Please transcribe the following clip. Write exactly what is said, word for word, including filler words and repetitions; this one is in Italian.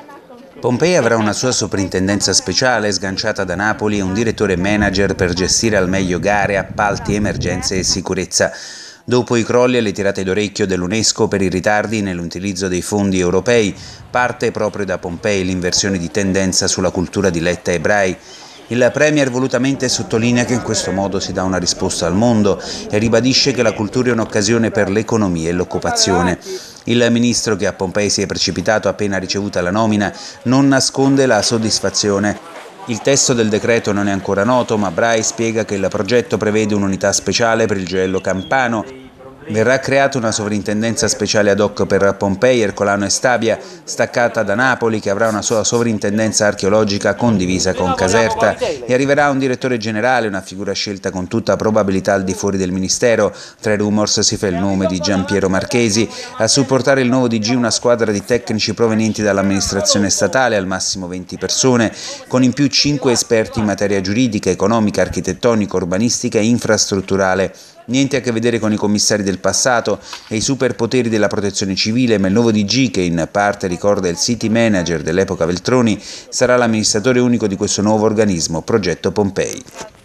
Pompei avrà una sua soprintendenza speciale sganciata da Napoli e un direttore manager per gestire al meglio gare, appalti, emergenze e sicurezza. Dopo i crolli e le tirate d'orecchio dell'UNESCO per i ritardi nell'utilizzo dei fondi europei, parte proprio da Pompei l'inversione di tendenza sulla cultura di Letta e Brai. Il Premier volutamente sottolinea che in questo modo si dà una risposta al mondo e ribadisce che la cultura è un'occasione per l'economia e l'occupazione. Il ministro, che a Pompei si è precipitato appena ricevuta la nomina, non nasconde la soddisfazione. Il testo del decreto non è ancora noto, ma Brai spiega che il progetto prevede un'unità speciale per il gioiello campano. Verrà creata una sovrintendenza speciale ad hoc per Pompei, Ercolano e Stabia, staccata da Napoli, che avrà una sua sovrintendenza archeologica condivisa con Caserta, e arriverà un direttore generale, una figura scelta con tutta probabilità al di fuori del Ministero. Tra i rumors si fa il nome di Giampiero Marchesi. A supportare il nuovo D G una squadra di tecnici provenienti dall'amministrazione statale, al massimo venti persone, con in più cinque esperti in materia giuridica, economica, architettonica, urbanistica e infrastrutturale. Niente a che vedere con i commissari del passato e i superpoteri della protezione civile, ma il nuovo D G, che in parte ricorda il city manager dell'epoca Veltroni, sarà l'amministratore unico di questo nuovo organismo, Progetto Pompei.